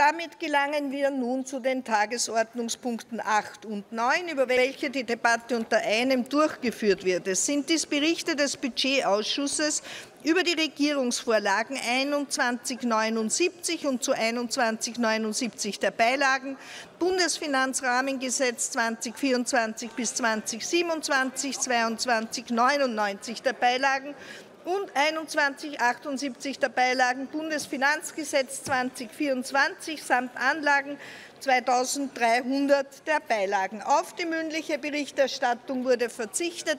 Damit gelangen wir nun zu den Tagesordnungspunkten 8 und 9, über welche die Debatte unter einem durchgeführt wird. Es sind dies Berichte des Budgetausschusses über die Regierungsvorlagen 2179 und zu 2179 der Beilagen, Bundesfinanzrahmengesetz 2024 bis 2027, 2299 der Beilagen und 2178 der Beilagen, Bundesfinanzgesetz 2024 samt Anlagen 2300 der Beilagen. Auf die mündliche Berichterstattung wurde verzichtet.